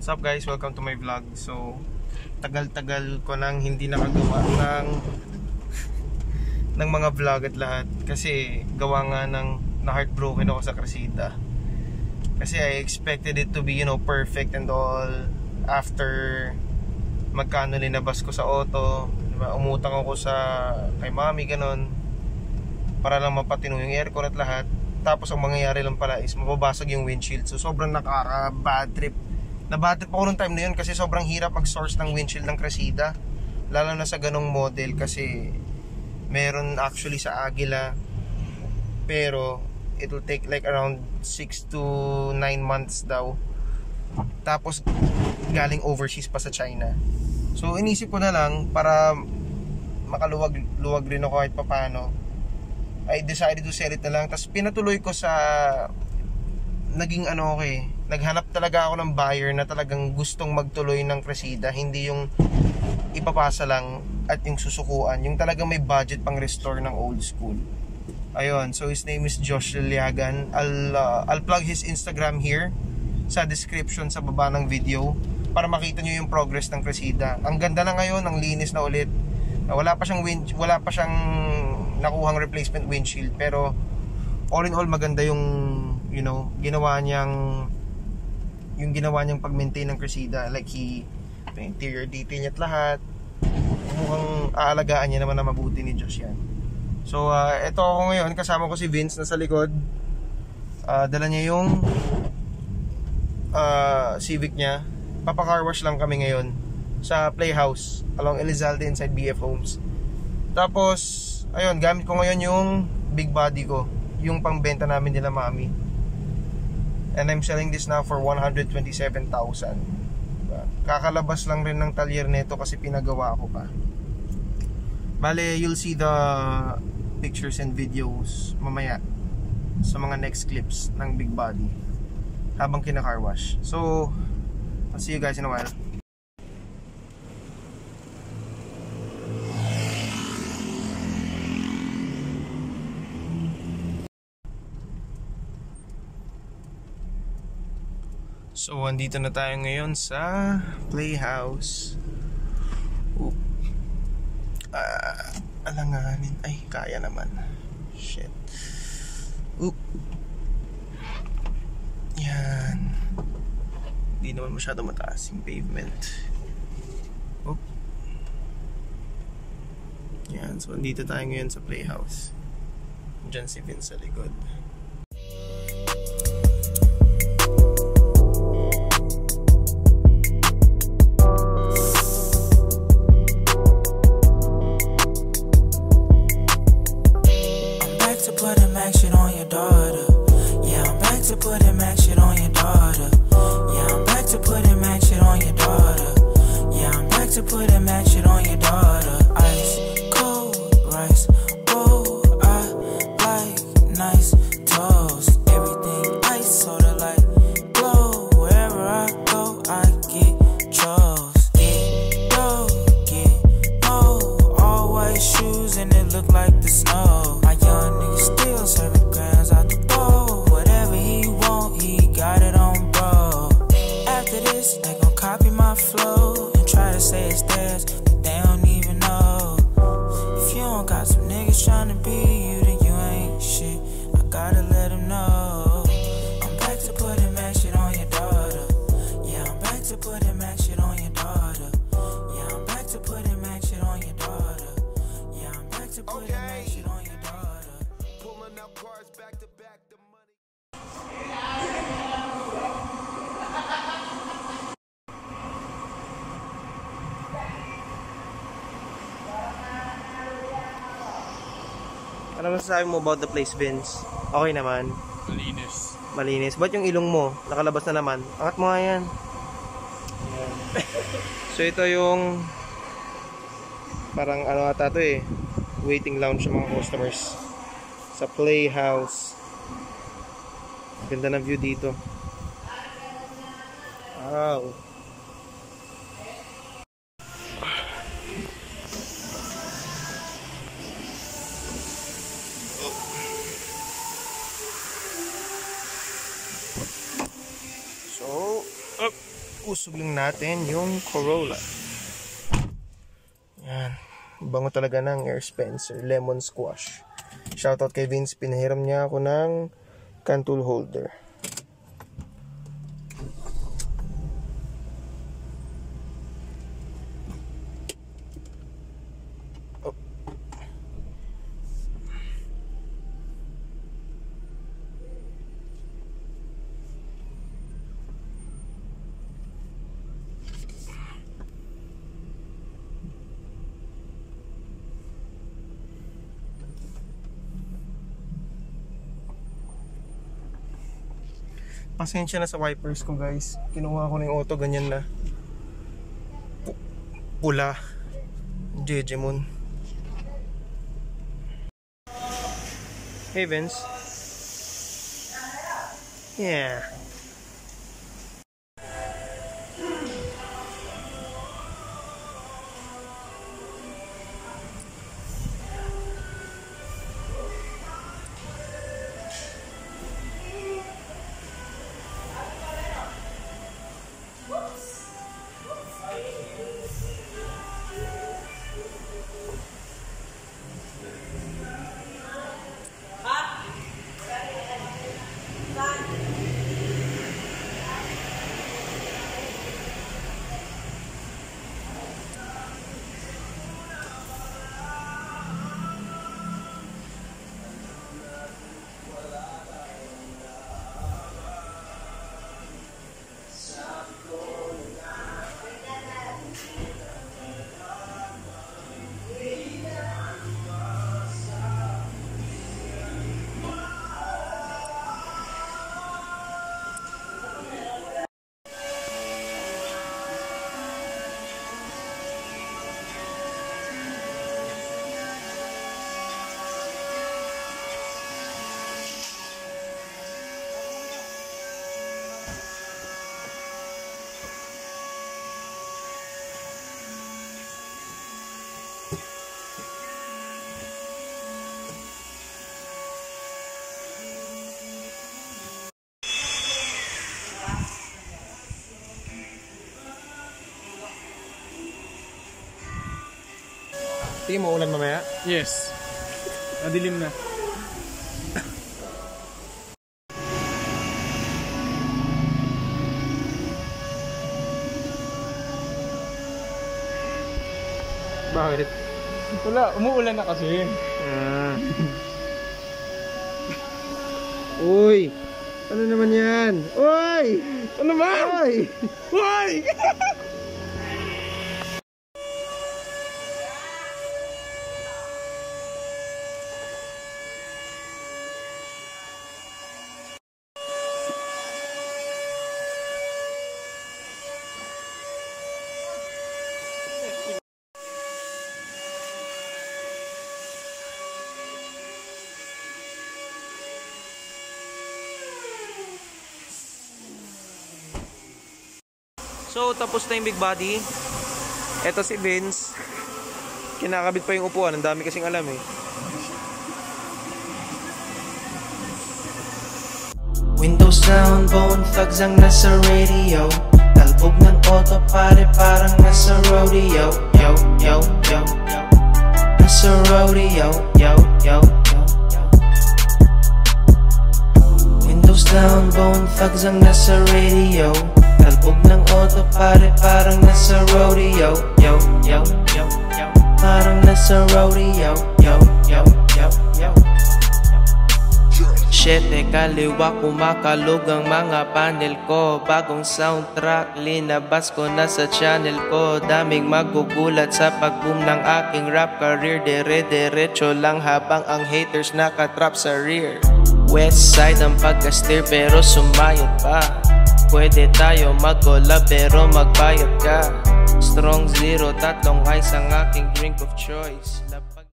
What's up guys? Welcome to my vlog. So, tagal-tagal ko nang hindi nakagawa ng mga vlog at lahat. Kasi gawa nga ng na-heartbroken ako sa Cressida. Kasi I expected it to be, you know, perfect and all. After magkano linabas ko sa auto, diba? Umutang ako kay mami, ganon. Para lang mapatino yung aircon at lahat. Tapos ang mangyayari lang pala is mababasag yung windshield. So sobrang nakaka-bad trip. Na-bad trip ako nung time na yun kasi sobrang hirap mag-source ng windshield ng Cressida. Lalo na sa ganong model kasi meron actually sa Aguila. Pero it will take like around 6 to 9 months daw. Tapos galing overseas pa sa China. So inisip ko na lang para makaluwag rin ako kahit papano. I decided to sell it na lang. Tapos pinatuloy ko sa naghanap talaga ako ng buyer na talagang gustong magtuloy ng Cressida. Hindi yung ipapasa lang at yung susukuan. Yung talagang may budget pang restore ng old school. Ayun, so his name is Josh Liliagan. I'll plug his Instagram here sa description sa baba ng video para makita nyo yung progress ng Cressida. Ang ganda na ngayon, ang linis na ulit. Wala pa siyang nakuhang replacement windshield, pero all in all maganda yung ginawa niyang pag-maintain ng Cressida. Like yung interior detail niya at lahat. Mukhang aalagaan niya naman na mabuti ni Josh yan. So eto ako ngayon, kasama ko si Vince na sa likod. Dala niya yung Civic niya. Papa-carwash lang kami ngayon sa Playhouse along Elizalde inside BF Homes. Tapos ayun, gamit ko ngayon yung big body ko, yung pangbenta namin nila mami. And I'm selling this now for 127,000. Kakalabas lang rin ng talyer nito kasi pinagawa ko pa. Bale, you'll see the pictures and videos mamaya sa mga next clips ng big body habang kina-carwash. So, I'll see you guys in a while. So, andito na tayo ngayon sa Playhouse. Alanganin. Ay, kaya naman. Shit. Yan. Hindi naman masyado mataas yung pavement. Yan. So, andito tayo ngayon sa Playhouse. Diyan si Vince sa likod. Ano masasabi mo about the place, Vince? Okay naman? Malinis. Malinis. Ba't yung ilong mo? Nakalabas na naman. Angat mo nga yan. So ito yung parang ano ata to eh, waiting lounge ng mga customers sa Playhouse. Ganda ng view dito. Wow. Iusog lang natin yung Corolla. Yan. Bango talaga ng Air Spencer. Lemon squash. Shoutout kay Vince. Pinahiram niya ako ng can tool holder. Pasensya na sa wipers ko, guys. Kinuha ko na yung auto, ganyan na pula. Jejemon. Hey Vince. Yeah. Tingin mo ulan mamaya? Yes. Madilim na. Bakit? Wala, umuulan na kasi. Uy! Ano naman yan? Uy! Ano ba? Uy! Uy! So, tapos na yung big body. Eto si Vince. Kinakabit pa yung upuan. Ang dami kasing alam eh. Windows down, bone thugs ang nasa radio. Talbog ng auto pare parang nasa rodeo. Yo, yo, yo, yo. Nasa rodeo. Yo, yo, yo. Windows down, bone thugs ang nasa radio. Talbog ng auto pare parang nasa rodeo. Yo, yo, yo, yo. Parang nasa rodeo. Yo, yo, yo, yo. Siyete kaliwa kumakalog ang mga panel ko. Bagong soundtrack linabas ko na sa channel ko. Daming magugulat sa pag-boom ng aking rap career. Dire-diretso lang habang ang haters nakatrap sa rear. West side ang pagka-steer pero sumayot pa. Pwede tayo mag-collab pero magbayad ka. Strong zero, tatlong ice ang aking drink of choice.